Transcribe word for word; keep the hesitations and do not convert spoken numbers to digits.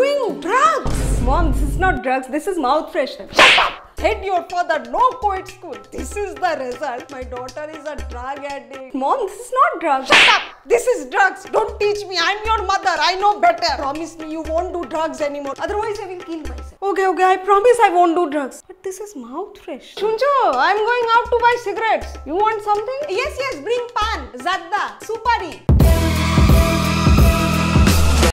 doing drugs. Mom, this is not drugs. This is mouth freshener. Shut up! Hate your father. No co-ed school. This is the result. My daughter is a drug addict. Mom, this is not drugs. Shut up! This is drugs. Don't teach me. I'm your mother. I know better. Promise me you won't do drugs anymore. Otherwise, I will kill myself. Okay, okay, I promise I won't do drugs. But this is mouth fresh. Chuncho, I'm going out to buy cigarettes. You want something? Yes, yes. Bring pan, zadda, supari.